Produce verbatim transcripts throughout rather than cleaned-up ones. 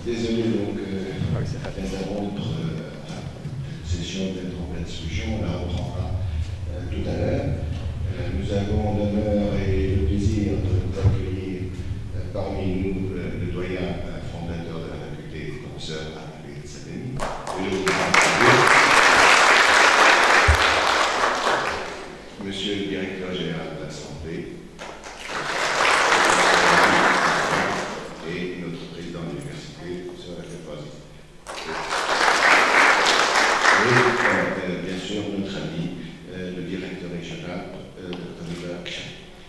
Désolé donc euh, d'interrompre euh, la session d'interrompre la discussion, on la reprendra euh, tout à l'heure. Euh, nous avons l'honneur et le plaisir d'accueillir euh, parmi nous euh, le doyen euh, fondateur de la faculté, le professeur Ahmed Salemi. Et je vous remercie. Monsieur le directeur général de la santé et notre président de l'université, professeur Al-Fazi. Et euh, bien sûr notre ami, euh, le directeur régional, euh, docteur Nicolas Kchan.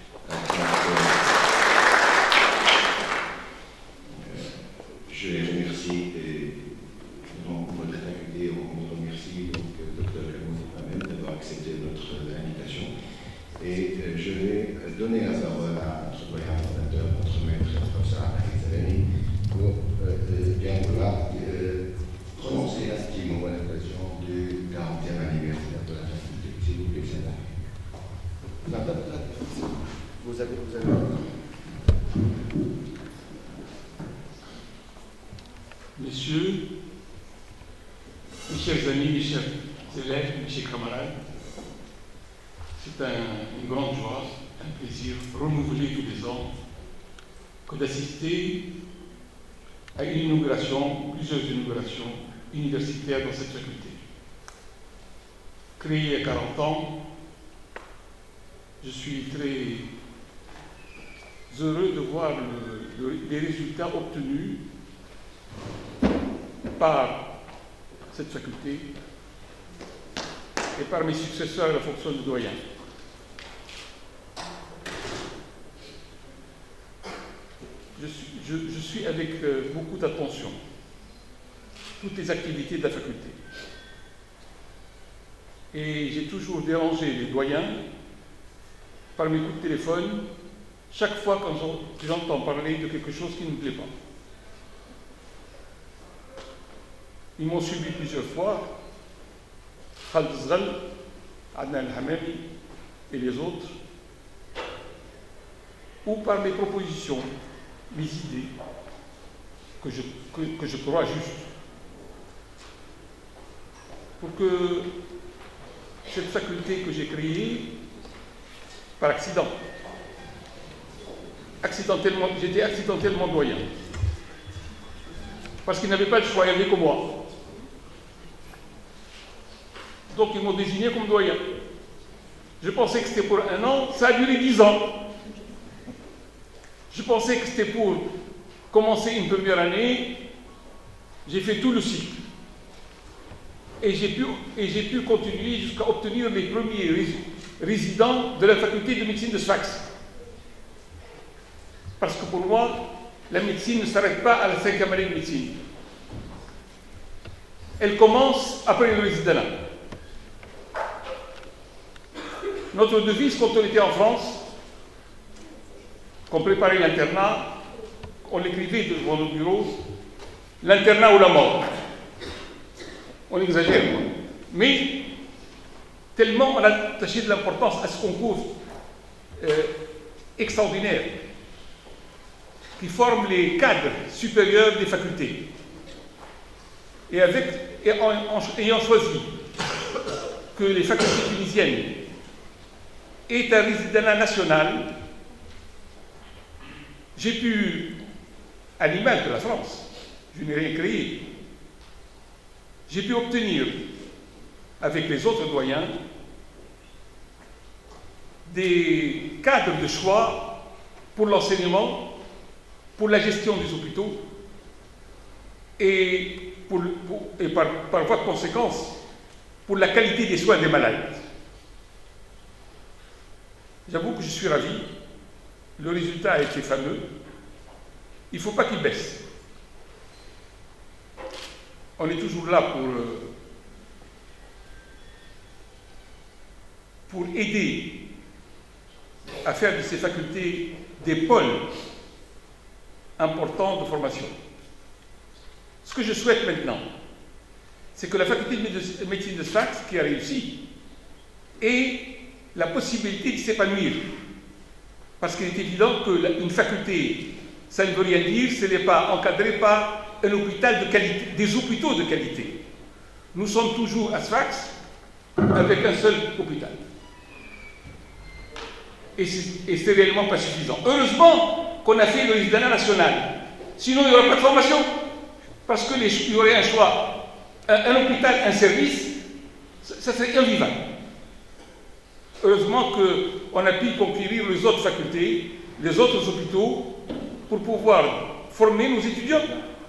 Je les remercie et dans votre faculté, on remercie donc docteur Kamoun Mohamed d'avoir accepté notre invitation. Et euh, je vais donner la parole à notre doyen fondateur, notre maître, le professeur Ahmed Salemi, pour euh, bien vouloir euh, prononcer un petit mot à l'occasion du quarantième anniversaire de la faculté. S'il vous plaît, c'est là. Vous avez, vous avez... Messieurs, mes chers amis, mes chers élèves, mes chers camarades, c'est un, une grande joie, un plaisir renouvelé tous les ans que d'assister à une inauguration, plusieurs inaugurations universitaires dans cette faculté. Créée il y a quarante ans, je suis très heureux de voir le, le, les résultats obtenus par cette faculté et par mes successeurs à la fonction de doyen. Je suis, je, je suis avec euh, beaucoup d'attention toutes les activités de la faculté. Et j'ai toujours dérangé les doyens par mes coups de téléphone chaque fois quand j'entends parler de quelque chose qui ne me plaît pas. Ils m'ont suivi plusieurs fois, Khaled Zghal, Adnan El-Hamami et les autres, ou par mes propositions, mes idées, que je, que, que je crois justes, pour que cette faculté que j'ai créée, par accident, accidentellement, j'étais accidentellement doyen, parce qu'ils n'avaient pas le choix, il n'y avait que moi. Donc ils m'ont désigné comme doyen. Je pensais que c'était pour un an, ça a duré dix ans. Je pensais que c'était pour commencer une première année, j'ai fait tout le cycle. Et j'ai pu, et j'ai pu continuer jusqu'à obtenir les premiers résidents de la faculté de médecine de Sfax. Parce que pour moi, la médecine ne s'arrête pas à la cinquième année de médecine. Elle commence après le résidat. Notre devise, quand on était en France, qu'on préparait l'internat, on l'écrivait devant nos bureaux, l'internat ou la mort. On exagère, mais tellement on a attaché de l'importance à ce concours euh, extraordinaire qui forme les cadres supérieurs des facultés. Et, avec, et en, en, ayant choisi que les facultés tunisiennes aient un résidat national, j'ai pu, à l'image de la France, je n'ai rien créé, j'ai pu obtenir, avec les autres doyens, des cadres de choix pour l'enseignement, pour la gestion des hôpitaux et, pour, pour, et par, par voie de conséquence, pour la qualité des soins des malades. J'avoue que je suis ravi. Le résultat a été fameux. Il ne faut pas qu'il baisse. On est toujours là pour, pour aider à faire de ces facultés des pôles importants de formation. Ce que je souhaite maintenant, c'est que la faculté de médecine de Sfax, qui a réussi, ait la possibilité de s'épanouir. Parce qu'il est évident qu'une faculté, ça ne veut rien dire, ce n'est pas encadré par un hôpital de qualité, des hôpitaux de qualité. Nous sommes toujours à Sfax avec un seul hôpital. Et c'est réellement pas suffisant. Heureusement qu'on a fait le résident national. Sinon, il n'y aurait pas de formation. Parce qu'il y aurait un choix. Un, un hôpital, un service, ça, ça serait invivable. Heureusement qu'on a pu conquérir les autres facultés, les autres hôpitaux, pour pouvoir former nos étudiants.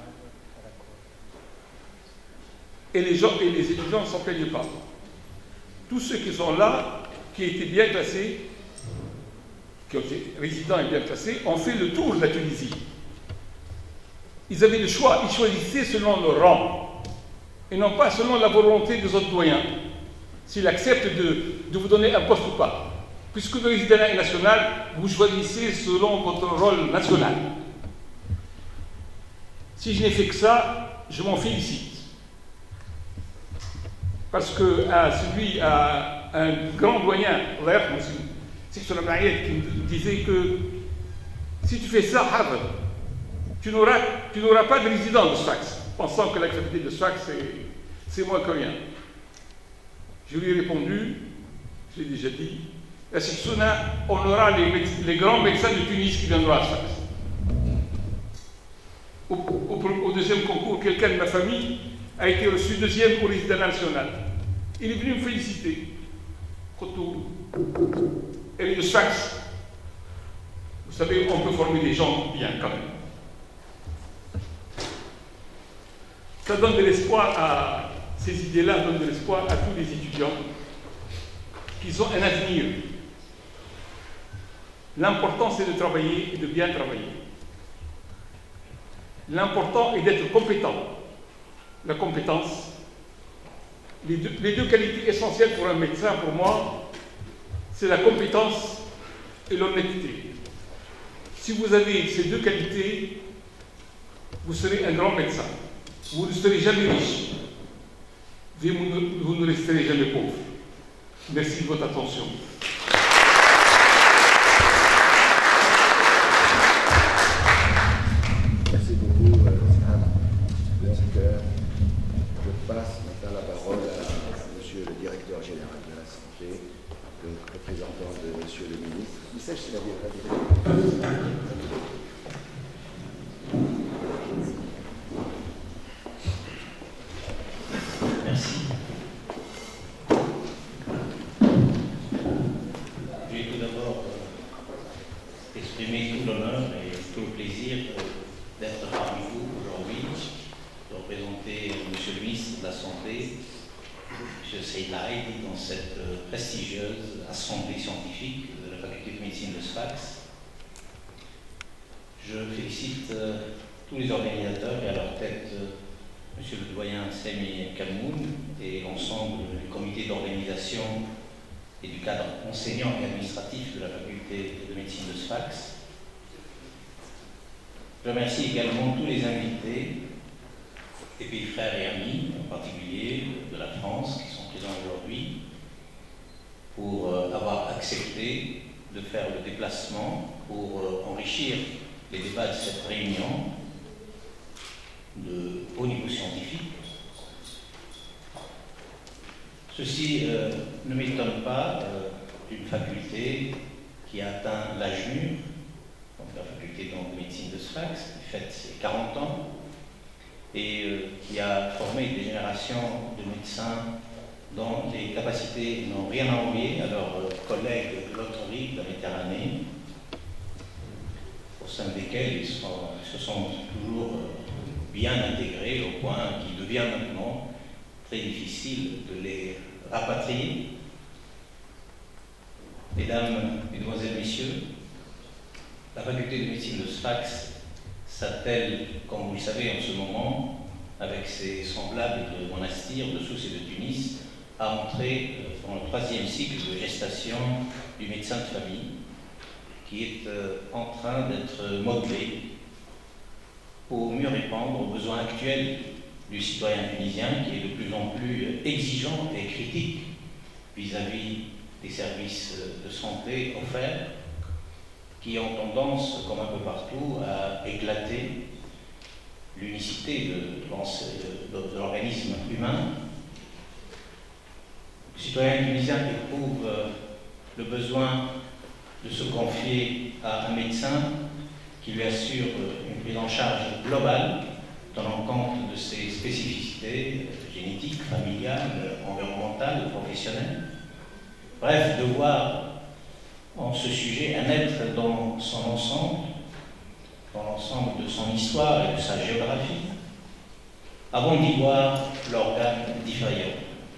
Et les, gens, et les étudiants ne s'en plaignent pas. Tous ceux qui sont là, qui étaient bien classés, qui ont été résidents et bien classés, ont fait le tour de la Tunisie. Ils avaient le choix, ils choisissaient selon leur rang, et non pas selon la volonté des autres doyens, s'ils acceptent de, de vous donner un poste ou pas. Puisque le résident est national, vous choisissez selon votre rôle national. Si je n'ai fait que ça, je m'en félicite. Parce que à celui, à un grand doyen, c'est que qui me disait que si tu fais ça, Harvard, tu n'auras, tu n'auras pas de résident de Sfax, pensant que la faculté de Sfax, c'est moins que rien. Je lui ai répondu, je l'ai déjà dit, à Sixuna, on aura les, les grands médecins de Tunis qui viendront à Sfax. Au, au, au deuxième concours, quelqu'un de ma famille a été reçu deuxième au résident national. Il est venu me féliciter. Elle est de Sfax. Vous savez, on peut former des gens bien quand même. Ça donne de l'espoir à, ces idées-là donnent de l'espoir à tous les étudiants qu'ils ont un avenir. L'important, c'est de travailler et de bien travailler. L'important est d'être compétent. La compétence, les deux, les deux qualités essentielles pour un médecin, pour moi, c'est la compétence et l'honnêteté. Si vous avez ces deux qualités, vous serez un grand médecin. Vous ne serez jamais riche. Vous ne, vous ne resterez jamais pauvre. Merci de votre attention. Merci beaucoup, Sam. Donc, euh, je passe maintenant la parole à Monsieur le Directeur Général de la Santé, le représentant de Monsieur le Ministre. Il s'agit si la vie Merci. Je vais tout d'abord exprimer tout l'honneur et tout le plaisir d'être parmi vous aujourd'hui, de représenter Monsieur le ministre de la Santé, M. Seylaï, dans cette prestigieuse assemblée scientifique de la faculté de médecine de Sfax. Je félicite tous les organisateurs et à leur tête Monsieur le doyen Semi Kalmoun et l'ensemble du comité d'organisation et du cadre enseignant et administratif de la faculté de médecine de Sfax. Je remercie également tous les invités, des pays frères et amis, en particulier de la France, qui sont présents aujourd'hui, pour avoir accepté de faire le déplacement pour enrichir les débats de cette réunion de haut niveau scientifique. Ceci euh, ne m'étonne pas euh, d'une faculté qui a atteint l'âge mûr, donc la faculté de médecine de Sfax, qui fête ses quarante ans, et euh, qui a formé des générations de médecins dont les capacités n'ont rien à envier à leurs euh, collègues de l'autre rive de la Méditerranée, au sein desquels ils sont, se sont toujours euh, bien intégrés au point qu'il devient maintenant très difficile de les rapatrier. Mesdames, Mesdemoiselles, Messieurs, la faculté de médecine de Sfax s'attelle, comme vous le savez en ce moment, avec ses semblables de Monastir, de Sousse et de Tunis, à entrer dans le troisième cycle de gestation du médecin de famille, qui est en train d'être modelé pour mieux répondre aux besoins actuels du citoyen tunisien, qui est de plus en plus exigeant et critique vis-à-vis des services de santé offerts, qui ont tendance, comme un peu partout, à éclater l'unicité de, de, de l'organisme humain. Le citoyen tunisien éprouve le besoin de se confier à un médecin qui lui assure une prise en charge globale, tenant compte de ses spécificités génétiques, familiales, environnementales, professionnelles. Bref, de voir en ce sujet un être dans son ensemble, dans l'ensemble de son histoire et de sa géographie, avant d'y voir l'organe différent.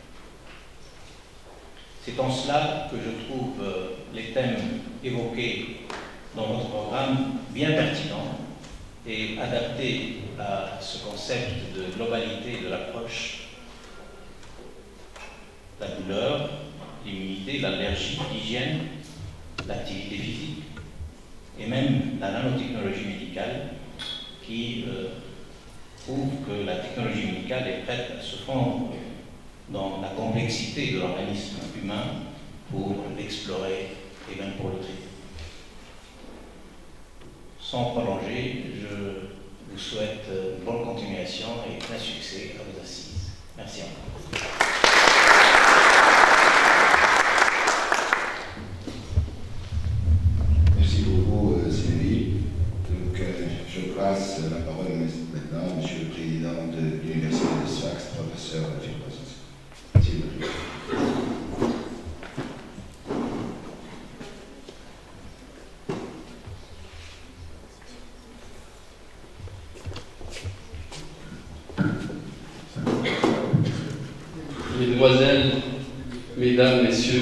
C'est en cela que je trouve les thèmes évoqués dans votre programme bien pertinents et adaptés à ce concept de globalité de l'approche. La douleur, l'immunité, l'allergie, l'hygiène, l'activité physique et même la nanotechnologie médicale qui euh, prouve que la technologie médicale est prête à se fondre dans la complexité de l'organisme humain pour l'explorer et même pour le traiter. Sans prolonger, je vous souhaite une bonne continuation et plein succès à vos assises. Merci encore. Merci beaucoup, Sylvie. Donc, euh, je passe la parole maintenant à M. le Président de l'Université de Sfax, professeur Firkozis. S'il vous plaît. Mesdemoiselles, Mesdames, Messieurs,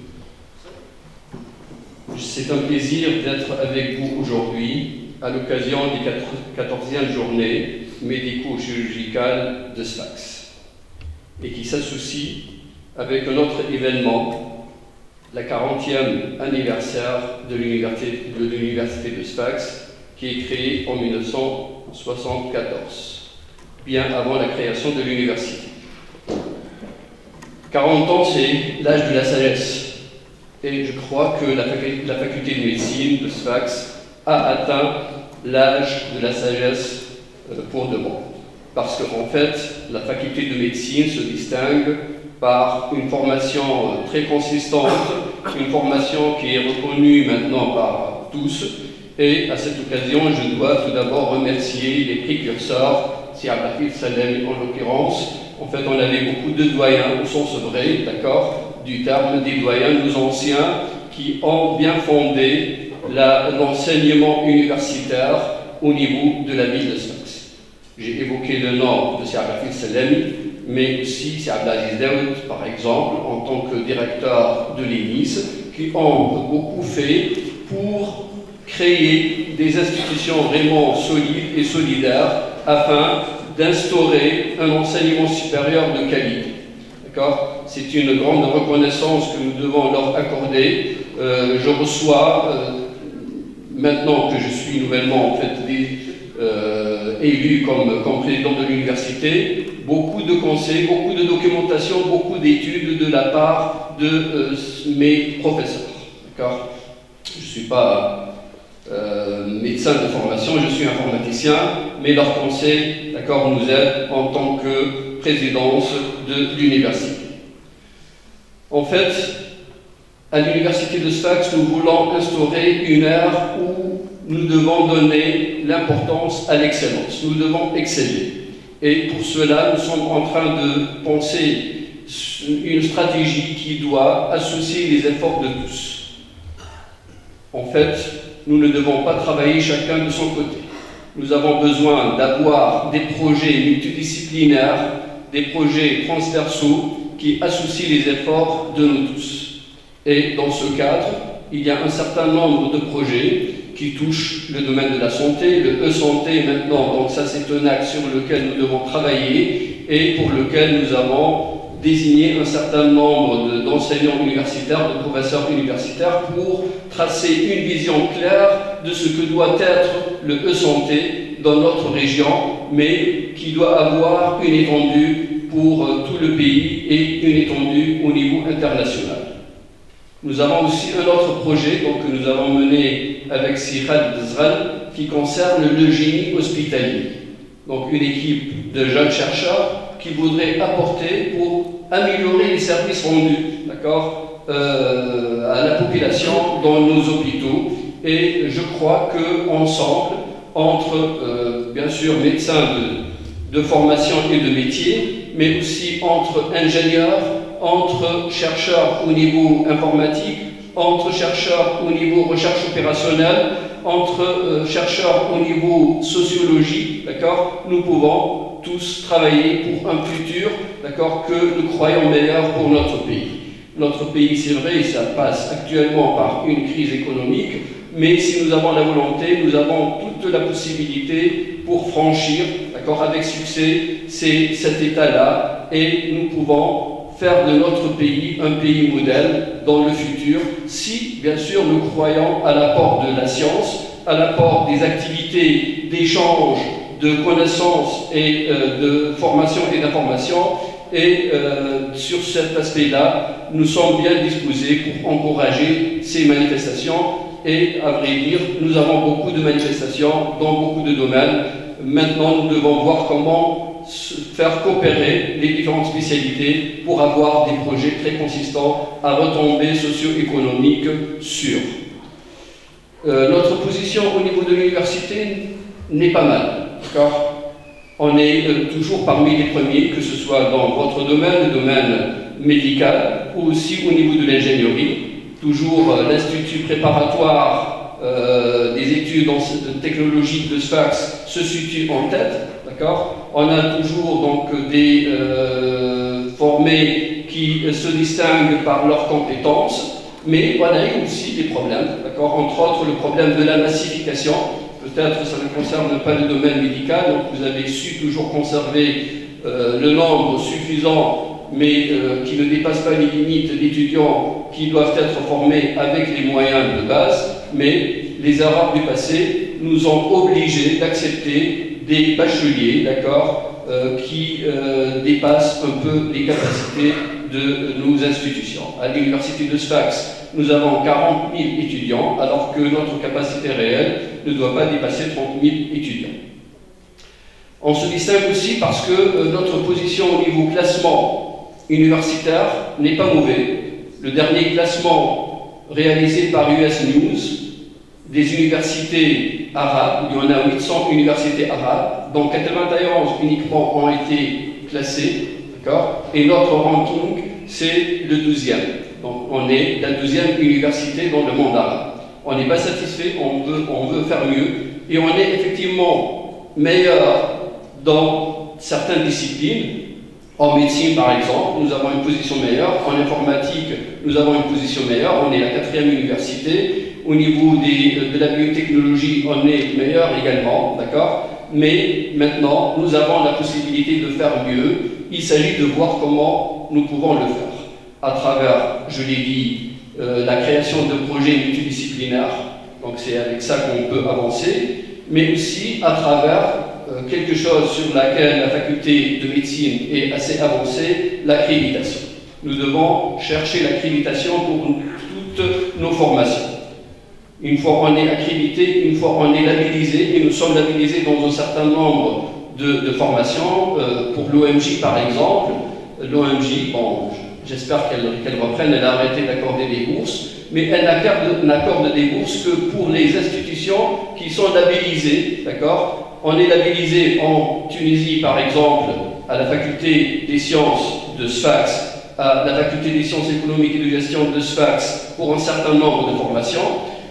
c'est un plaisir d'être avec vous aujourd'hui à l'occasion des quatorzième journée médico-chirurgicale de Sfax et qui s'associe avec un autre événement, la quarantième anniversaire de l'Université de Sfax qui est créée en mille neuf cent soixante-quatorze, bien avant la création de l'université. quarante ans, c'est l'âge de la sagesse. Et je crois que la, fac la faculté de médecine de Sfax a atteint l'âge de la sagesse euh, pour de bon. Parce qu'en fait, la faculté de médecine se distingue par une formation euh, très consistante, une formation qui est reconnue maintenant par tous. Et à cette occasion, je dois tout d'abord remercier les précurseurs, Sir Abdel Salem en l'occurrence. En fait, on avait beaucoup de doyens, au sens vrai, d'accord, du terme des doyens, nos anciens, qui ont bien fondé l'enseignement universitaire au niveau de la ville de Sfax. J'ai évoqué le nom de Sir Abdel Salem, mais aussi Sir Abdelaziz Daoud, par exemple, en tant que directeur de l'E N I S, qui ont beaucoup fait pour créer des institutions vraiment solides et solidaires afin d'instaurer un enseignement supérieur de qualité. D'accord ? C'est une grande reconnaissance que nous devons leur accorder. Euh, je reçois, euh, maintenant que je suis nouvellement en fait, des, euh, élu comme, comme président de l'université, beaucoup de conseils, beaucoup de documentation, beaucoup d'études de la part de euh, mes professeurs. D'accord ? Je ne suis pas Euh, médecin de formation, je suis informaticien, mais leur conseil, d'accord, nous aide en tant que présidence de l'université. En fait, à l'université de Sfax, nous voulons instaurer une ère où nous devons donner l'importance à l'excellence. Nous devons exceller. Et pour cela, nous sommes en train de penser une stratégie qui doit associer les efforts de tous. En fait, nous ne devons pas travailler chacun de son côté. Nous avons besoin d'avoir des projets multidisciplinaires, des projets transversaux qui associent les efforts de nous tous. Et dans ce cadre, il y a un certain nombre de projets qui touchent le domaine de la santé, le e-santé maintenant, donc ça c'est un axe sur lequel nous devons travailler et pour lequel nous avons désigner un certain nombre d'enseignants universitaires, de professeurs universitaires pour tracer une vision claire de ce que doit être le e-santé dans notre région, mais qui doit avoir une étendue pour tout le pays et une étendue au niveau international. Nous avons aussi un autre projet donc, que nous avons mené avec Sir Khaled Zral qui concerne le génie hospitalier. donc une équipe de jeunes chercheurs qui voudraient apporter pour améliorer les services rendus, d'accord, euh, à la population dans nos hôpitaux. Et je crois qu'ensemble, entre euh, bien sûr médecins de, de formation et de métier, mais aussi entre ingénieurs, entre chercheurs au niveau informatique, entre chercheurs au niveau recherche opérationnelle, entre euh, chercheurs au niveau sociologie, d'accord, nous pouvons tous travailler pour un futur, d'accord, que nous croyons meilleur pour notre pays. Notre pays, c'est vrai, ça passe actuellement par une crise économique, mais si nous avons la volonté, nous avons toute la possibilité pour franchir, d'accord, avec succès, c'est cet état-là, et nous pouvons faire de notre pays un pays modèle dans le futur, si bien sûr nous croyons à l'apport de la science, à l'apport des activités d'échange, de connaissances et euh, de formation et d'information. Et euh, sur cet aspect-là, nous sommes bien disposés pour encourager ces manifestations. Et à vrai dire, nous avons beaucoup de manifestations dans beaucoup de domaines. Maintenant, nous devons voir comment faire coopérer les différentes spécialités pour avoir des projets très consistants à retombées socio-économiques sûres. Euh, notre position au niveau de l'université n'est pas mal, d'accord ? On est euh, toujours parmi les premiers, que ce soit dans votre domaine, le domaine médical, ou aussi au niveau de l'ingénierie. Toujours euh, l'Institut préparatoire euh, des études technologiques de Sfax se situe en tête, d'accord ? On a toujours donc des euh, formés qui se distinguent par leurs compétences, mais on a eu aussi des problèmes, d'accord ? Entre autres, le problème de la massification. Peut-être ça ne concerne pas le domaine médical, donc vous avez su toujours conserver euh, le nombre suffisant, mais euh, qui ne dépasse pas les limites d'étudiants qui doivent être formés avec les moyens de base, mais les Arabes du passé nous ont obligés d'accepter des bacheliers, d'accord, euh, qui euh, dépassent un peu les capacités de nos institutions. À l'université de Sfax, nous avons quarante mille étudiants, alors que notre capacité réelle ne doit pas dépasser trente mille étudiants. On se distingue aussi parce que euh, notre position au niveau classement universitaire n'est pas mauvais. Le dernier classement réalisé par U S News des universités arabes, il y en a huit cents universités arabes, dont quatre-vingt-onze uniquement ont été classées, d'accord, et notre ranking, c'est le douzième. Donc on est la deuxième université dans le monde arabe. On n'est pas satisfait, on veut, on veut faire mieux, et on est effectivement meilleur dans certaines disciplines. En médecine, par exemple, nous avons une position meilleure. En informatique, nous avons une position meilleure. On est la quatrième université. Au niveau des, de la biotechnologie, on est meilleur également, d'accord ? Mais maintenant, nous avons la possibilité de faire mieux. Il s'agit de voir comment nous pouvons le faire. À travers, je l'ai dit, euh, la création de projets multidisciplinaires. Donc c'est avec ça qu'on peut avancer. Mais aussi à travers euh, quelque chose sur laquelle la faculté de médecine est assez avancée, l'accréditation. Nous devons chercher l'accréditation pour toutes nos formations. Une fois on est accrédité, une fois on est labellisé, et nous sommes labellisés dans un certain nombre de, de formations, euh, pour l'O M J par exemple, l'O M J, bon, j'espère qu'elle qu'elle reprenne, elle a arrêté d'accorder des bourses, mais elle n'accorde des bourses que pour les institutions qui sont labellisées, d'accord ? On est labellisé en Tunisie par exemple, à la faculté des sciences de Sfax, à la faculté des sciences économiques et de gestion de Sfax pour un certain nombre de formations.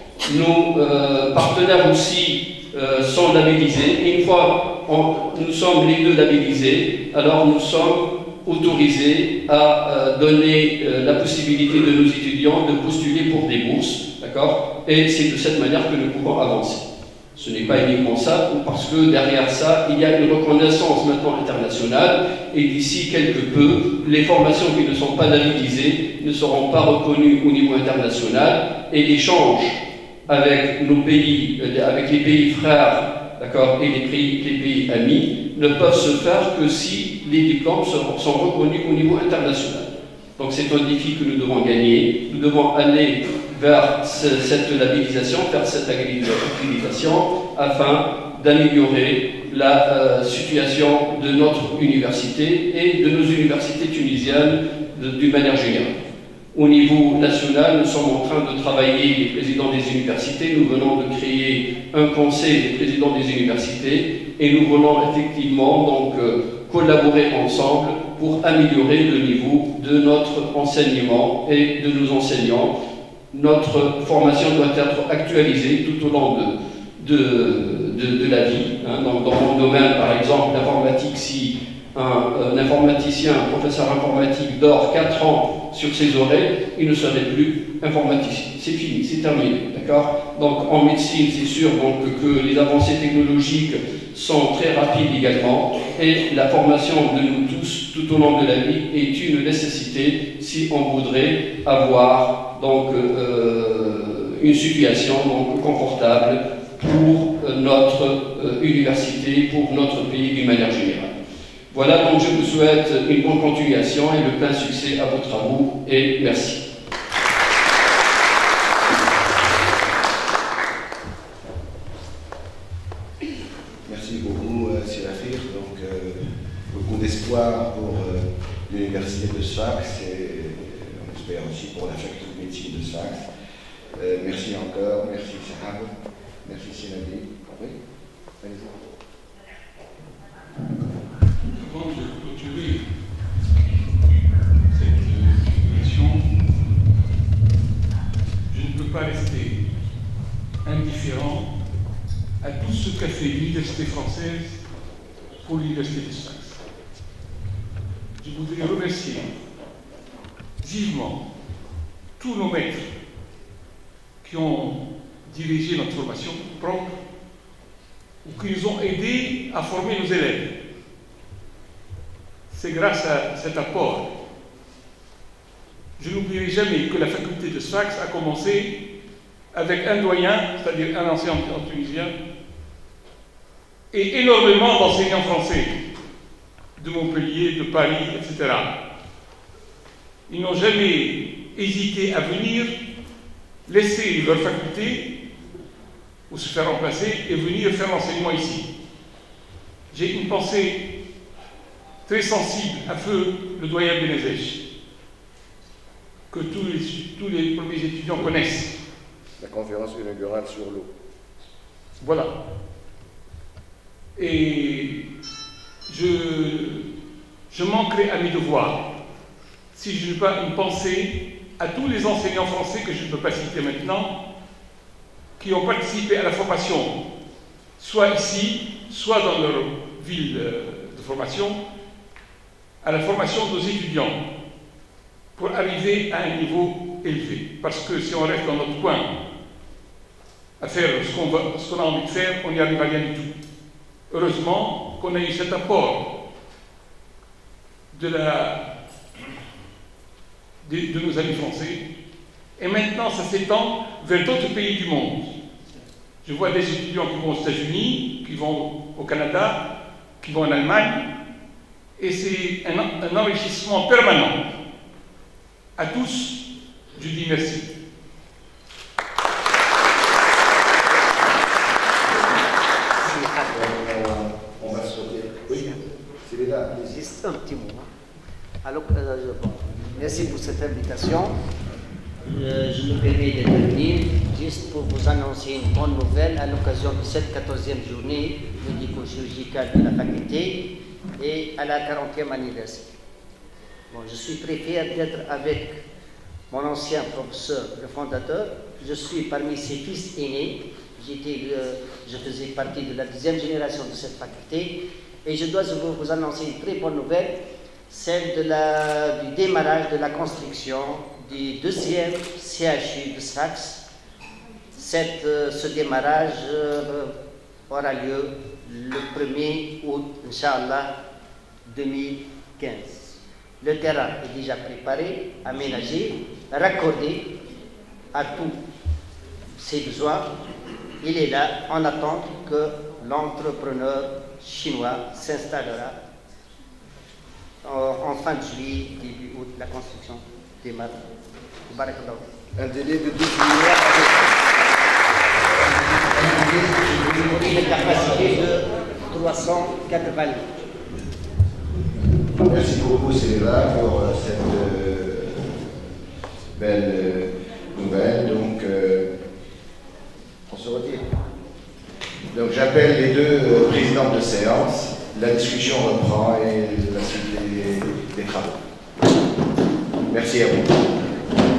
Nos euh, partenaires aussi euh, sont labellisés, et une fois on, nous sommes les deux labellisés, alors nous sommes autorisés à euh, donner euh, la possibilité de nos étudiants de postuler pour des bourses, d'accord ? Et c'est de cette manière que nous pouvons avancer. Ce n'est pas uniquement ça, parce que derrière ça, il y a une reconnaissance maintenant internationale, et d'ici quelque peu, les formations qui ne sont pas labellisées ne seront pas reconnues au niveau international, et l'échange avec nos pays, avec les pays frères, d'accord, et les pays, les pays amis, ne peuvent se faire que si les diplômes sont, sont reconnus au niveau international. Donc c'est un défi que nous devons gagner. Nous devons aller vers ce, cette labellisation, vers cette accréditation, afin d'améliorer la euh, situation de notre université et de nos universités tunisiennes d'une manière générale. Au niveau national, nous sommes en train de travailler, les présidents des universités, nous venons de créer un conseil des présidents des universités et nous venons effectivement donc euh, collaborer ensemble pour améliorer le niveau de notre enseignement et de nos enseignants. Notre formation doit être actualisée tout au long de, de, de, de la vie. Hein. Dans, dans mon domaine, par exemple, l'informatique, si un, un informaticien, un professeur informatique dort quatre ans sur ses oreilles, il ne serait plus informaticien. C'est fini, c'est terminé. D'accord ? Donc en médecine, c'est sûr donc, que les avancées technologiques sont très rapides également, et la formation de nous tous tout au long de la vie est une nécessité si on voudrait avoir donc, euh, une situation donc, confortable pour notre euh, université, pour notre pays d'une manière générale. Voilà, donc je vous souhaite une bonne continuation et le plein succès à vos travaux, et merci. Merci beaucoup, euh, Sirafir. Donc, euh, beaucoup d'espoir pour euh, l'université de Sfax et euh, on espère aussi pour la faculté de médecine de Sfax. Euh, merci encore, merci Sahab, merci Sinadi. Oui, allez-y. Avant de clôturer cette situation, je ne peux pas rester indifférent à tout ce qu'a fait l'université française pour l'université de Sfax. Je voudrais remercier vivement tous nos maîtres qui ont dirigé notre formation propre ou qui nous ont aidés à former nos élèves. C'est grâce à cet apport. Je n'oublierai jamais que la faculté de Sfax a commencé avec un doyen, c'est-à-dire un ancien tunisien, et énormément d'enseignants français de Montpellier, de Paris, et cetera. Ils n'ont jamais hésité à venir laisser leur faculté ou se faire remplacer et venir faire l'enseignement ici. J'ai une pensée très sensible à feu le doyen Benezech, que tous les, tous les premiers étudiants connaissent. La conférence inaugurale sur l'eau. Voilà. Et je, je manquerai à mes devoirs si je n'ai pas une pensée à tous les enseignants français que je ne peux pas citer maintenant, qui ont participé à la formation, soit ici, soit dans leur ville de formation, à la formation de nos étudiants, pour arriver à un niveau élevé. Parce que si on reste dans notre coin à faire ce qu'on qu'on a envie de faire, on n'y arrive à rien du tout. Heureusement qu'on a eu cet apport de, la, de, de nos amis français, et maintenant ça s'étend vers d'autres pays du monde. Je vois des étudiants qui vont aux États-Unis, qui vont au Canada, qui vont en Allemagne, et c'est un, un enrichissement permanent. À tous, je dis merci. On va sauter. Oui, c'est là. Juste un petit moment. Alors, euh, bon, merci pour cette invitation. Euh, je me permets d'intervenir juste pour vous annoncer une bonne nouvelle à l'occasion de cette quatorzième journée médico-chirurgicale de la faculté et à la quarantième anniversaire. Bon, je suis très fier d'être avec mon ancien professeur, le fondateur. Je suis parmi ses fils aînés. J'étais, euh, je faisais partie de la deuxième génération de cette faculté. Et je dois vous, vous annoncer une très bonne nouvelle, celle de la, du démarrage de la construction du deuxième C H U de Sfax. Cette, euh, ce démarrage euh, aura lieu le premier août, Inch'Allah, deux mille quinze. Le terrain est déjà préparé, aménagé, raccordé à tous ses besoins. Il est là en attente que l'entrepreneur chinois s'installera en fin de juillet, début août. La construction démarre. Un délai de douze mois avec... une capacité de trois cent quatre-vingts litres. Merci beaucoup, Céléla, pour euh, cette euh, belle euh, nouvelle. Donc, euh, on se retire. Donc, j'appelle les deux euh, présidents de séance. La discussion reprend et la suite des, des travaux. Merci à vous.